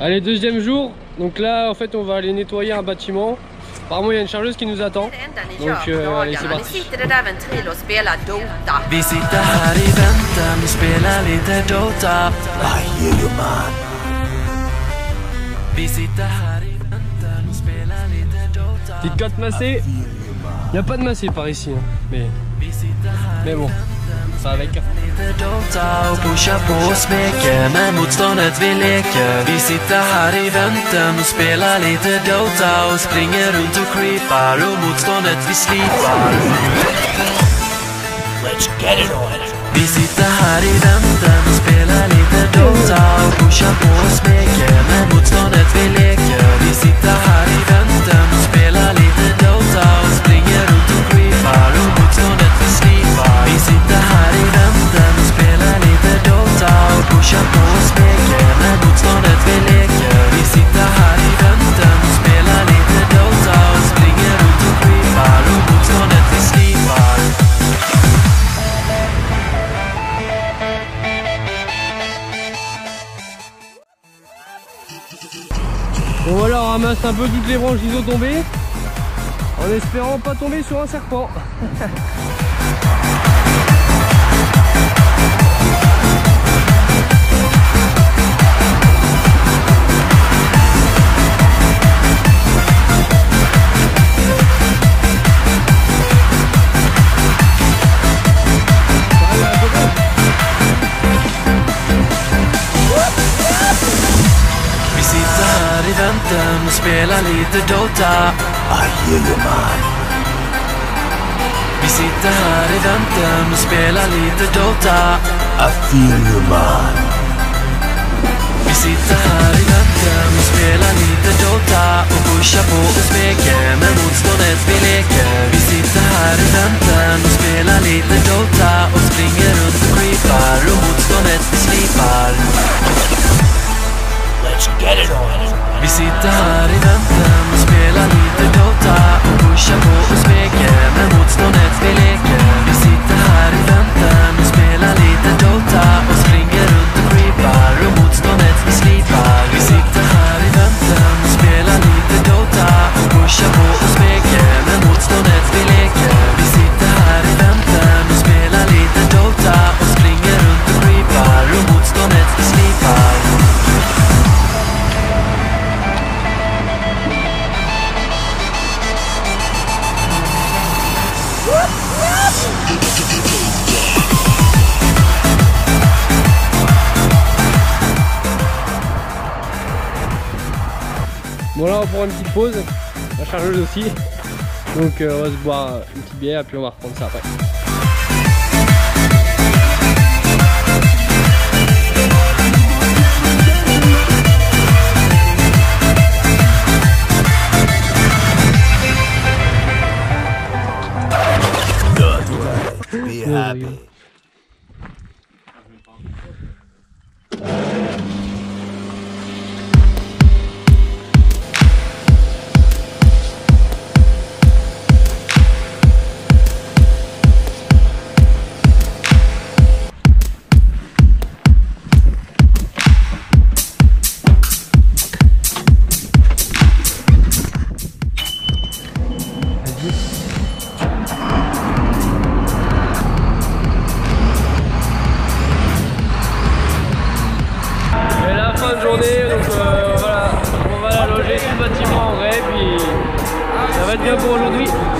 Allez, deuxième jour. Donc là, en fait, on va aller nettoyer un bâtiment. Apparemment, il y a une chargeuse qui nous attend. Donc, allez, c'est parti. Vi sitter här i väntan och spelar lite Dota. I hear you man. Vi sitter här i väntan och spelar lite Dota. Petite côte massée. Il n'y a pas de massé par ici, hein. Mais bon, ça va avec. Lite Dota och pushar på och smeker med motståndet vi leker. Vi sitter här i väntan och spelar lite Dota och springer runt och creepar och motståndet vi slipar. Let's get it on. Vi sitter här i väntan och spelar lite Dota och pushar på och smeker med motståndet vi leker. Vi sitter här i väntan och spelar lite Dota och springer runt och creepar och motståndet vi slipar. Vi sitter här i väntan och spelar lite Dota och pushar på och smeker med motståndet vi leker. Vi sitter här i väntan och spelar lite Dota och springer runt och creepar och motståndet vi slipar. Bon voilà, on ramasse un peu toutes les branches d'ISO tombées en espérant pas tomber sur un serpent. Och spela lite Dota. I hear you man. Vi sitter här i väntan och spelar lite Dota. I feel you man. Vi sitter här i väntan och spelar lite Dota och pushar på och smeker med motståndet vi leker. Vi sitter här i väntan och spelar lite Dota och springer runt och creepar och motståndet vi slipar. Let's get it on. Vi sitter här i väntan och spelar lite Dota och pushar på och smeker med motståndet vi leker. Vi sitter här i väntan och spelar lite Dota och springer runt och creepar och motståndet vi slipar. Vi sitter här i väntan och spelar lite Dota och pushar på och smeker med motståndet vi leker. Vi sitter här i väntan och spelar lite Dota och springer runt och creepar och motståndet vi slipar. Bon là on prend une petite pause, la chargeuse aussi. Donc on va se boire une petite bière et puis on va reprendre ça après. Be happy. Voilà, on va la loger tout le bâtiment en vrai, puis ça va être bien pour aujourd'hui.